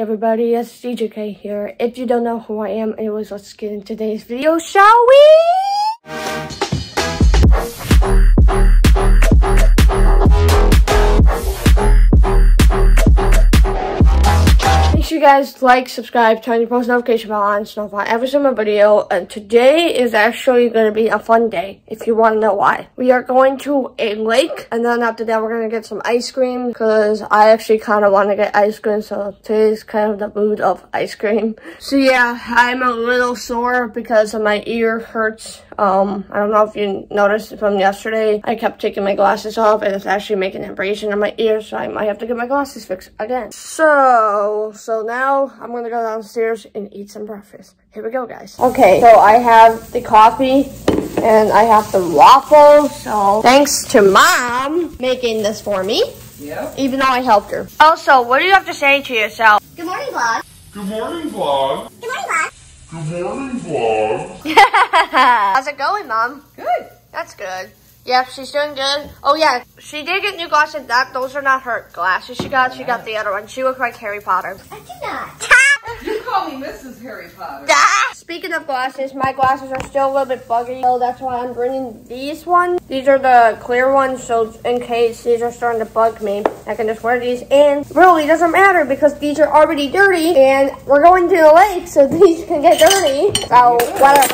everybody, it's DJK here. If you don't know who I am, anyways, let's get into today's video, shall we? Make sure you guys like, subscribe, turn your post notification bell on so notify every single video. And today is actually going to be a fun day, if you want to know why. We are going to a lake, and then after that we're going to get some ice cream, because I actually kind of want to get ice cream, so today's kind of the mood of ice cream. So yeah, I'm a little sore because of my ear hurts. I don't know if you noticed from yesterday, I kept taking my glasses off and it's actually making an abrasion in my ear, so I might have to get my glasses fixed again. So now I'm gonna go downstairs and eat some breakfast. Here we go, guys. Okay, so I have the coffee and I have the waffle, so thanks to Mom making this for me. Yep. Even though I helped her. Also, what do you have to say to yourself? Good morning, vlog. Good morning, vlog. Good morning, vlog. Good morning, vlog. How's it going, Mom? Good. That's good. Yep, she's doing good. Oh yeah, she did get new glasses. Those are not her glasses she got. She got the other one. She looks like Harry Potter. I do not. You call me Mrs. Harry Potter. Speaking of glasses, my glasses are still a little bit buggy, so that's why I'm bringing these ones. These are the clear ones, so in case these are starting to bug me, I can just wear these. And really, it doesn't matter because these are already dirty, and we're going to the lake, so these can get dirty. So, whatever.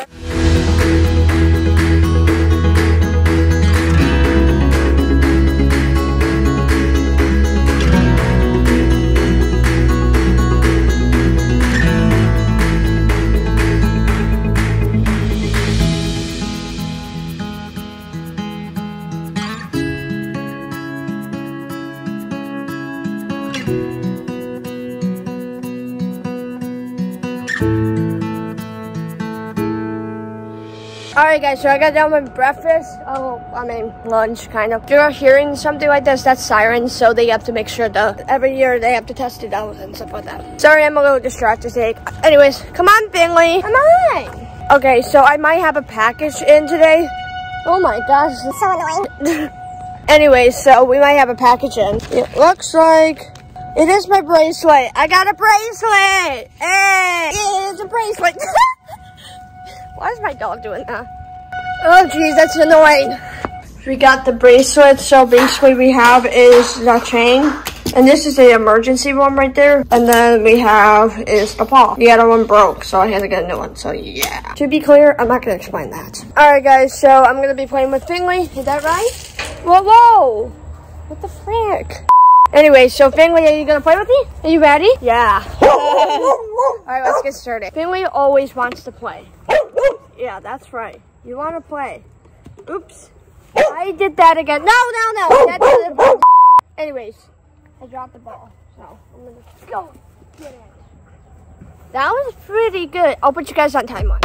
Alright guys, so I got done with breakfast. Lunch, kind of. You're hearing something like this, that's sirens, so they have to make sure every year they have to test it out and stuff like that. Sorry, I'm a little distracted today. Anyways, come on, Finley. Come on. Okay, so I might have a package in today. Oh my gosh, it's so annoying. Anyways, so we might have a package in. It looks like it is my bracelet. I got a bracelet. Hey, it is a bracelet. Why is my dog doing that? Oh geez, that's annoying. We got the bracelet, so basically we have is the chain. And this is the emergency one right there. And then we have is the paw. The other one broke, so I had to get a new one, so yeah. To be clear, I'm not gonna explain that. Alright guys, so I'm gonna be playing with Finley, is that right? Whoa! What the frick? Anyway, so Finley, are you gonna play with me? Are you ready? Yeah. Alright, let's get started. Finley always wants to play. Yeah, that's right. You want to play. Oops. I did that again. No. That's the anyways, I dropped the ball. So, I'm going to go get it. That was pretty good. I'll put you guys on timer.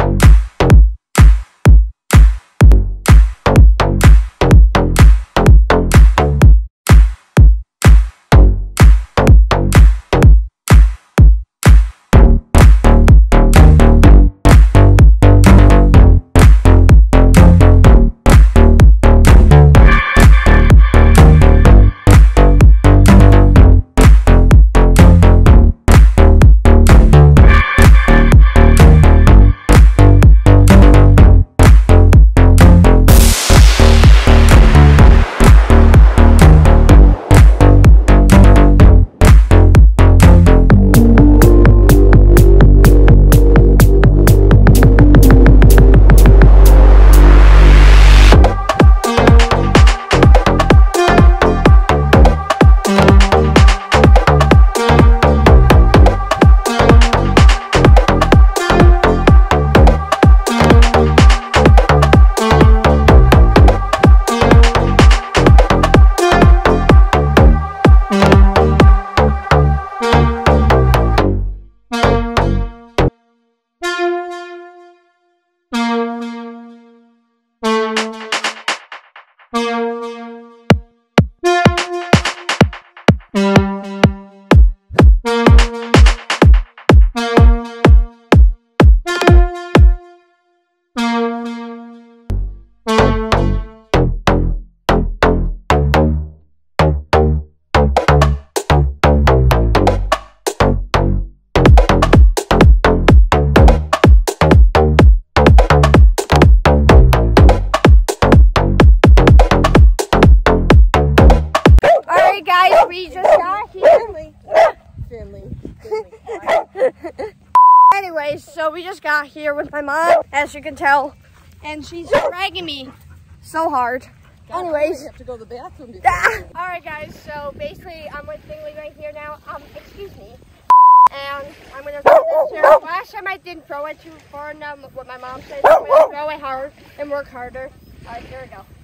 so we just got here with my mom, as you can tell, and she's dragging me so hard. Anyways, you have to go to the bathroom. All right, guys. So basically, I'm with Finley right here now. Excuse me. And I'm gonna throw this here. Last time I didn't throw it too far enough. What my mom said, I'm gonna throw it hard and work harder. All right, here we go.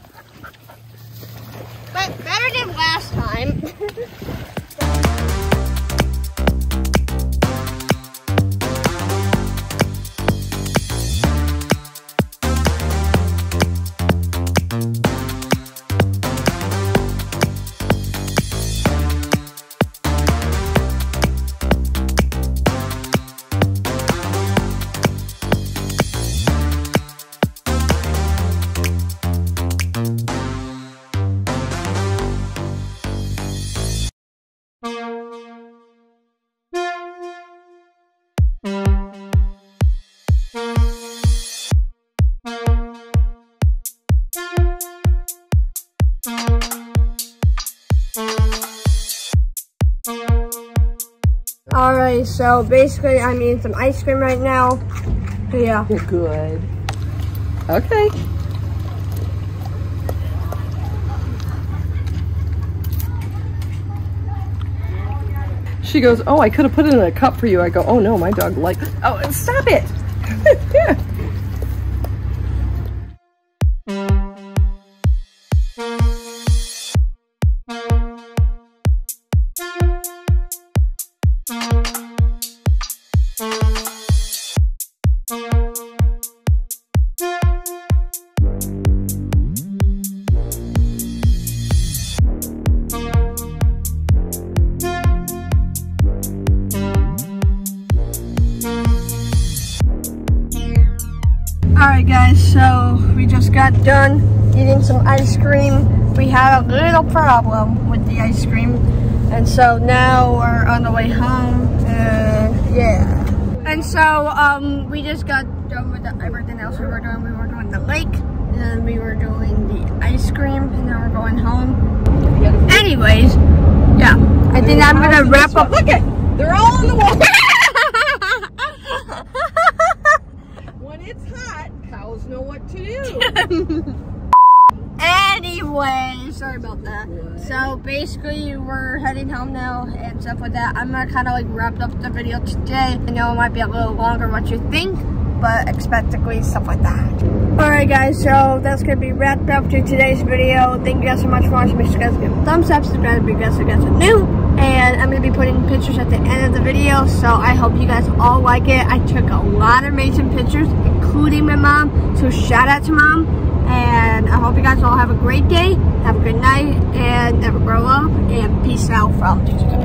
But better than last time. Alright, so basically I'm eating some ice cream right now. Yeah. Good. Okay. She goes, oh, I could have put it in a cup for you. I go, oh no, my dog likes it. Oh, stop it. Yeah. Alright guys, so we just got done eating some ice cream. We had a little problem with the ice cream, and so now we're on the way home, and yeah. And so we just got done with everything else we were doing. We were doing the lake, and then we were doing the ice cream, and now we're going home. Anyways, yeah, I think I'm gonna wrap up. Look at, they're all on the wall. When it's hot, cows know what to do. Anyway, sorry about that. So basically we're heading home now and stuff like that. I'm gonna kind of like wrap up the video today. I know it might be a little longer what you think, but expectantly stuff like that. Alright guys, so that's gonna be wrapped up to today's video. Thank you guys so much for watching. Make sure you guys give a thumbs up, subscribe if you guys are new. And I'm gonna be putting pictures at the end of the video, so I hope you guys all like it. I took a lot of amazing pictures, including my mom, so shout out to mom. And I hope you guys all have a great day, have a good night, and never grow up, and peace out from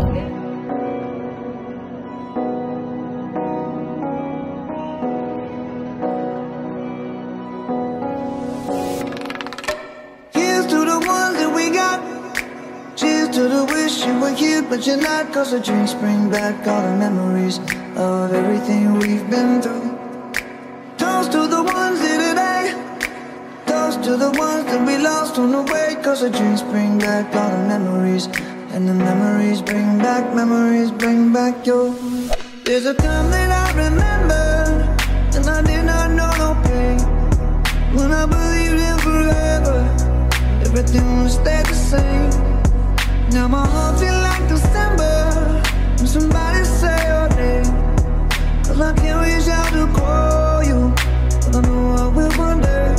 Here's to the ones that we got. Cheers to the wish you were here, but you're not. Cause the drinks bring back all the memories of everything we've been through. Toast to the ones here today. Toast to the ones that we lost on the way. Cause the drinks bring back all the memories, and the memories bring back yours. There's a time that I remember, and I did not know no pain. When I believed in forever, everything would stay the same. Now my heart feels like December when somebody say your name. Cause I can't reach out to call you, but I know I will one day.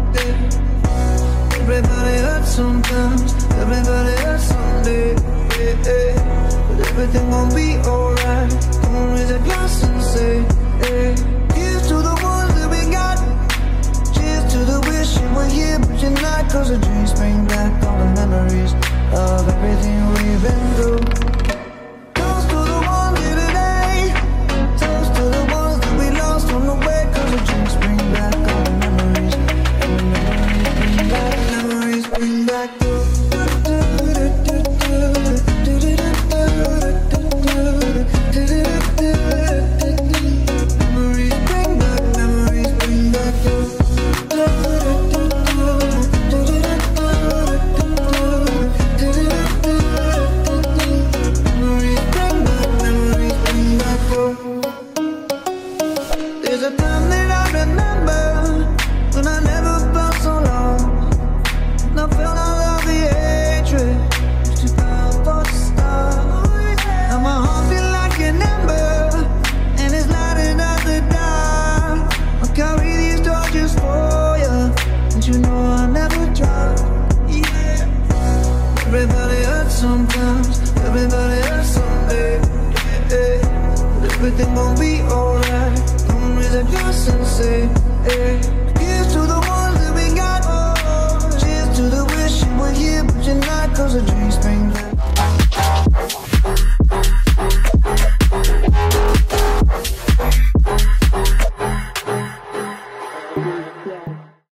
Everybody hurts sometimes, everybody hurts someday. But everything gon' be alright. Come on, raise a glass and say, hey. Here's to the ones that we got. Cheers to the wish you were here, but you're not. Cause the dreams bring back all the memories of everything we've been through. Toast to the ones here today. Toast to the ones that we lost on the way. Cause the dreams bring back all the memories, and the memories bring back you. say, hey. Here's to the ones that we got. Cheers to the wish you were here, but you're not, 'cause I dream